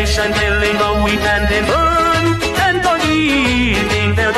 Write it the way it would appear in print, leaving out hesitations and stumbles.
fish until they go weep and they burn. And for eating their